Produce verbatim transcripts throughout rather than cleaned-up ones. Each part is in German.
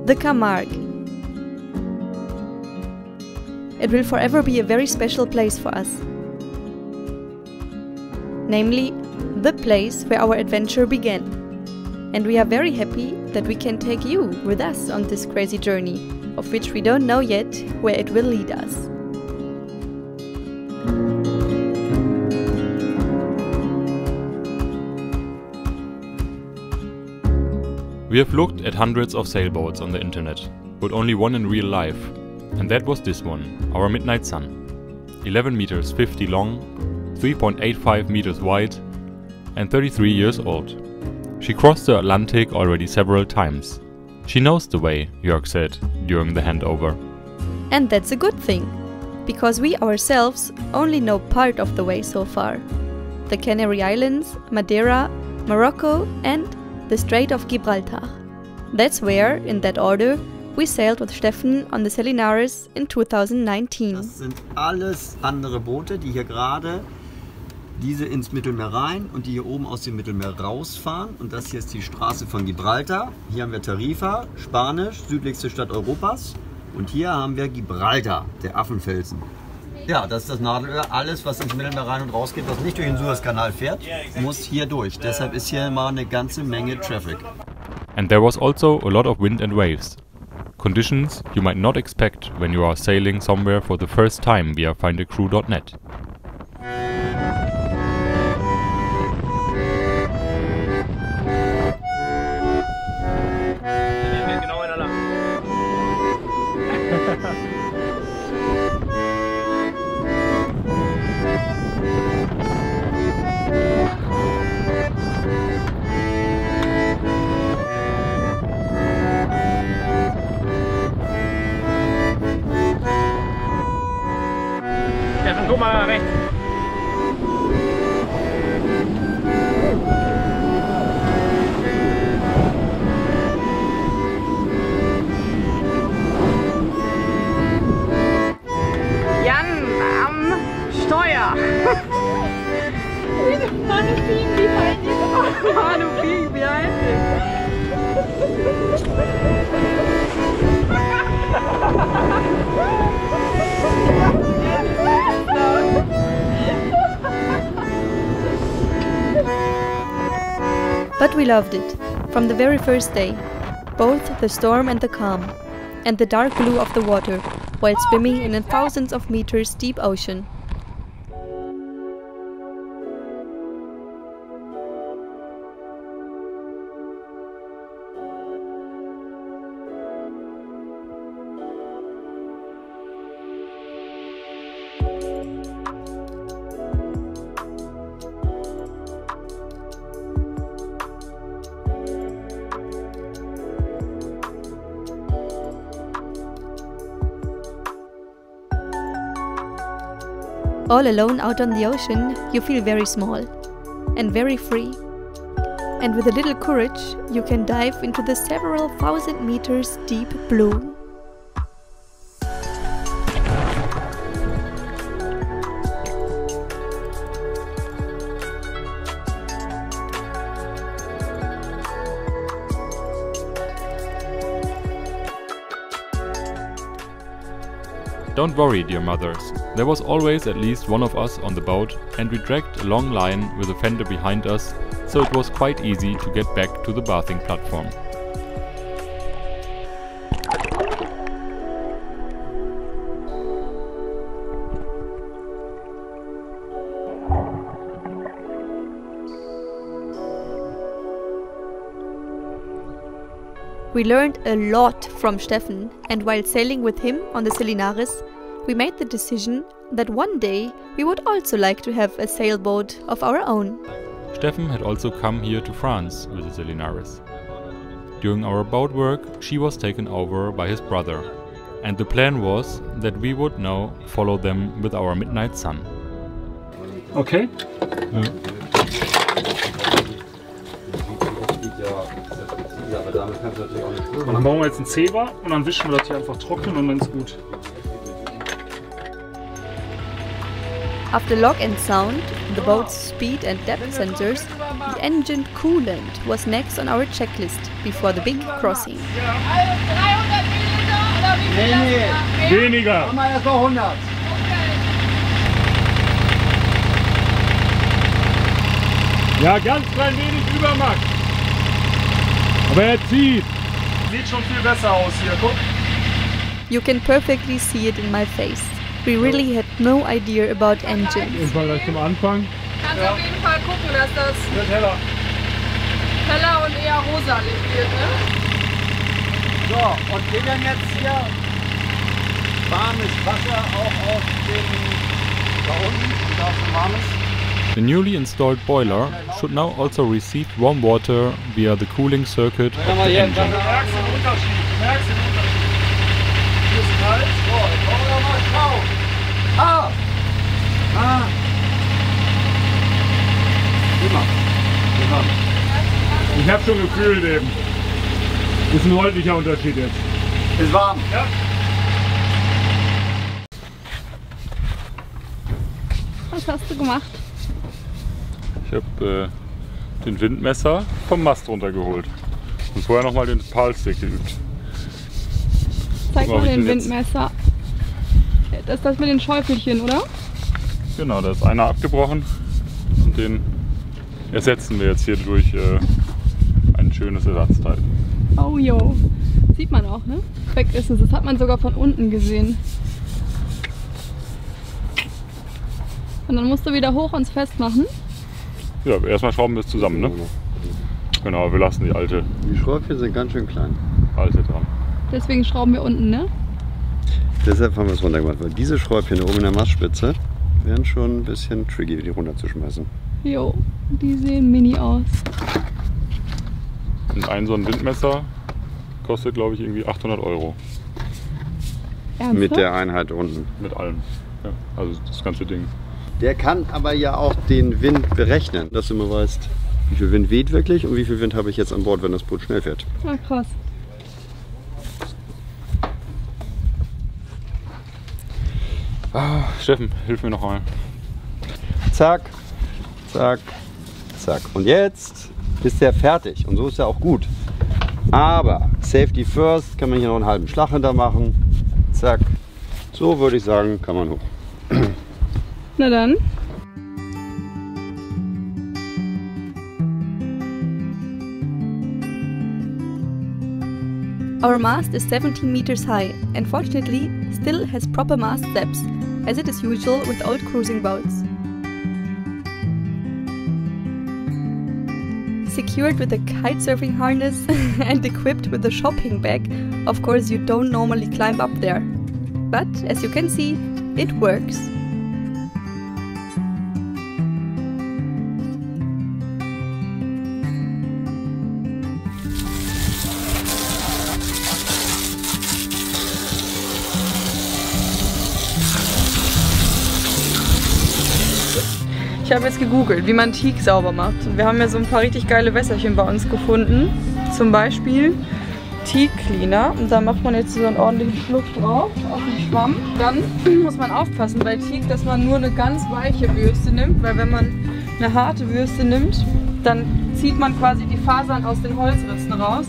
the Camargue. It will forever be a very special place for us. Namely, the place where our adventure began. And we are very happy that we can take you with us on this crazy journey, of which we don't know yet where it will lead us. We have looked at hundreds of sailboats on the internet, but only one in real life, and that was this one, our Midnight Sun. eleven meters fifty long, three point eight five meters wide, and thirty-three years old. She crossed the Atlantic already several times. She knows the way, Jörg said during the handover. And that's a good thing, because we ourselves only know part of the way so far. The Canary Islands, Madeira, Morocco and the Strait of Gibraltar. That's where, in that order, we sailed with Steffen on the Selinaris in two thousand nineteen. Das sind alles andere Boote, die hier gerade diese ins Mittelmeer rein und die hier oben aus dem Mittelmeer rausfahren. Und das hier ist die Straße von Gibraltar. Hier haben wir Tarifa, Spanisch, südlichste Stadt Europas. Und hier haben wir Gibraltar, der Affenfelsen. Ja, das ist das Nadelöhr. Alles, was ins Mittelmeer rein und raus geht, was nicht durch den Suezkanal fährt, muss hier durch. Deshalb ist hier mal eine ganze Menge Traffic. And there was also a lot of wind and waves. Conditions you might not expect when you are sailing somewhere for the first time via find a crew dot net. Steffen, guck mal rechts. Jan am Steuer. Manu being behind you. Manu being behind you. But we loved it, from the very first day, both the storm and the calm, and the dark blue of the water, while swimming in a thousands of meters deep ocean. All alone out on the ocean, you feel very small and very free. And with a little courage, you can dive into the several thousand meters deep blue. Don't worry, dear mothers. There was always at least one of us on the boat, and we dragged a long line with a fender behind us, so it was quite easy to get back to the bathing platform. We learned a lot from Steffen, and while sailing with him on the Selinaris, we made the decision that one day we would also like to have a sailboat of our own. Steffen had also come here to France with the Selinaris. During our boat work, she was taken over by his brother, and the plan was that we would now follow them with our Midnight Sun. Okay. Ja. Und dann bauen wir jetzt einen Zeber und dann wischen wir das hier einfach trocken und dann ist gut. After lock and sound, the boat's speed and depth sensors, the engine coolant was next on our checklist before the big crossing. dreihundert Milliliter oder wie viel Nee, das nee. war? Weniger. Mach mal erst mal hundert. Ja, ganz klein wenig über Max. Aber er zieht. Sieht schon viel besser aus hier, guck. You can perfectly see it in my face. We really had no idea about engines. Jedenfalls gleich zum Anfang. Kannst auf jeden Fall gucken, dass das Wird heller. heller und eher rosa wird, ne? So, und geht dann jetzt hier warmes Wasser auch auf den da unten, da ist ein warmes. The newly installed boiler should now also receive warm water via the cooling circuit of the engine. Du merkst den Unterschied. Du merkst den Unterschied. Hier ist kalt. So, jetzt wollen wir mal schauen. Ah! Ah! Immer. Immer. Ich hab schon gefühlt eben. Ist ein deutlicher Unterschied jetzt. Ist warm. Ja. Was hast du gemacht? Ich habe äh, den Windmesser vom Mast runtergeholt und vorher nochmal den Palstick geübt. Zeig Guck mal, mal ob ich den den jetzt- Windmesser. Das ist das mit den Schäufelchen, oder? Genau, da ist einer abgebrochen und den ersetzen wir jetzt hier durch äh, ein schönes Ersatzteil. Oh jo. Sieht man auch, ne? Weg ist es. Das hat man sogar von unten gesehen. Und dann musst du wieder hoch uns festmachen. Ja, aber erstmal schrauben wir es zusammen, ne? Genau, wir lassen die alte, Die Schräubchen sind ganz schön klein. alte dran. Deswegen schrauben wir unten, ne? Deshalb haben wir es runtergemacht, weil diese Schräubchen da oben in der Mastspitze wären schon ein bisschen tricky, die runterzuschmeißen. Jo, die sehen mini aus. Und ein so ein Windmesser kostet, glaube ich, irgendwie achthundert Euro Ernsthaft? Mit der Einheit unten. mit allem. Ja, also das ganze Ding. Der kann aber ja auch den Wind berechnen, dass du immer weißt, wie viel Wind weht wirklich und wie viel Wind habe ich jetzt an Bord, wenn das Boot schnell fährt. Ah, krass. Ah, Steffen, hilf mir noch mal. Zack, zack, zack. Und jetzt ist er fertig und so ist er auch gut. Aber Safety first, kann man hier noch einen halben Schlag hinter machen. Zack. So würde ich sagen, kann man hoch. Na dann. Our mast is seventeen meters high and fortunately still has proper mast steps, as it is usual with old cruising boats. Secured with a kitesurfing harness and equipped with a shopping bag, of course you don't normally climb up there. But as you can see, it works. Ich habe jetzt gegoogelt, wie man Teak sauber macht. Und wir haben ja so ein paar richtig geile Wässerchen bei uns gefunden. Zum Beispiel Teak Cleaner. Und da macht man jetzt so einen ordentlichen Schluck drauf auf den Schwamm. Dann muss man aufpassen bei Teak, dass man nur eine ganz weiche Bürste nimmt. Weil wenn man eine harte Bürste nimmt, dann zieht man quasi die Fasern aus den Holzritzen raus.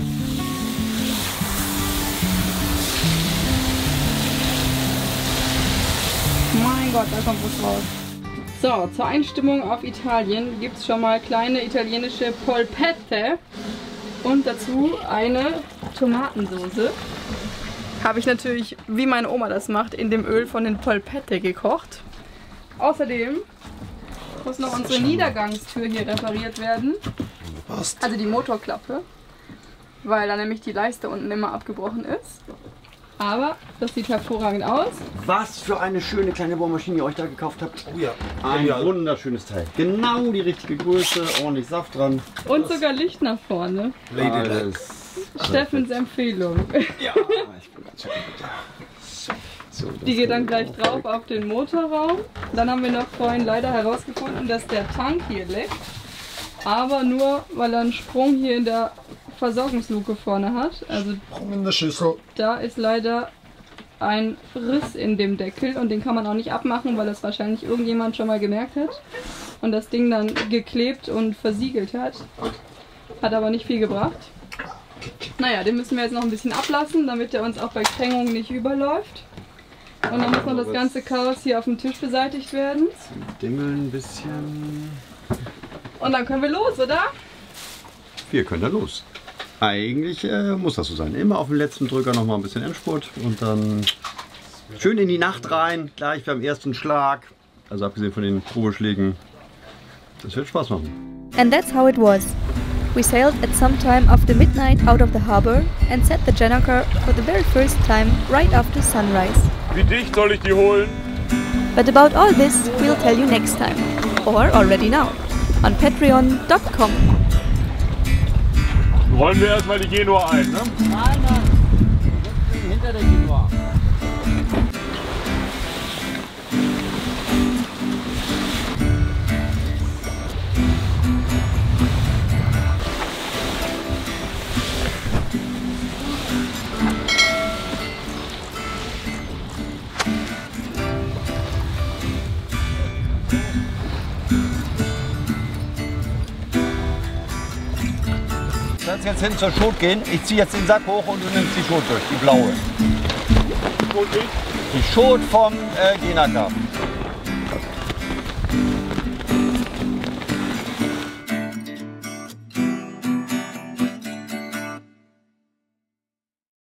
Mein Gott, da kommt was raus. So, zur Einstimmung auf Italien gibt es schon mal kleine italienische Polpette und dazu eine Tomatensauce. Habe ich natürlich, wie meine Oma das macht, in dem Öl von den Polpette gekocht. Außerdem muss noch unsere Niedergangstür hier repariert werden. Also die Motorklappe, weil da nämlich die Leiste unten immer abgebrochen ist. Aber das sieht hervorragend aus. Was für eine schöne kleine Bohrmaschine ihr euch da gekauft habt. Oh ja. Ein wunderschönes Teil. Genau die richtige Größe, ordentlich Saft dran. Und sogar Licht nach vorne. Alles. Steffens Empfehlung. Ja, ich bin ganz schön gut. So, das Die geht dann gleich drauf auf den Motorraum. Dann haben wir noch vorhin leider herausgefunden, dass der Tank hier leckt. Aber nur, weil er einen Sprung hier in der Versorgungsluke vorne hat. Also in der Schüssel. da ist leider ein Riss in dem Deckel und den kann man auch nicht abmachen, weil das wahrscheinlich irgendjemand schon mal gemerkt hat und das Ding dann geklebt und versiegelt hat. Hat aber nicht viel gebracht. Naja, den müssen wir jetzt noch ein bisschen ablassen, damit er uns auch bei Krängung nicht überläuft. Und dann muss noch das ganze Chaos hier auf dem Tisch beseitigt werden. Dimmeln ein bisschen. Und dann können wir los, oder? Wir können da los. Eigentlich äh, muss das so sein. Immer auf den letzten Drücker noch mal ein bisschen Endspurt und dann schön in die Nacht rein, gleich beim ersten Schlag. Also abgesehen von den Probeschlägen. Das wird Spaß machen. And that's how it was. We sailed at some time after midnight out of the harbor and set the Janakar for the very first time right after sunrise. Wie dicht soll ich die holen? But about all this we'll tell you next time, or already now, on patreon dot com. Rollen wir erstmal die Genua ein, ne? Nein, nein. Hinter der Genua. Du kannst jetzt hin zur Schot gehen. Ich ziehe jetzt den Sack hoch und du nimmst die Schot durch, die blaue. Die Schot vom äh, Genaka.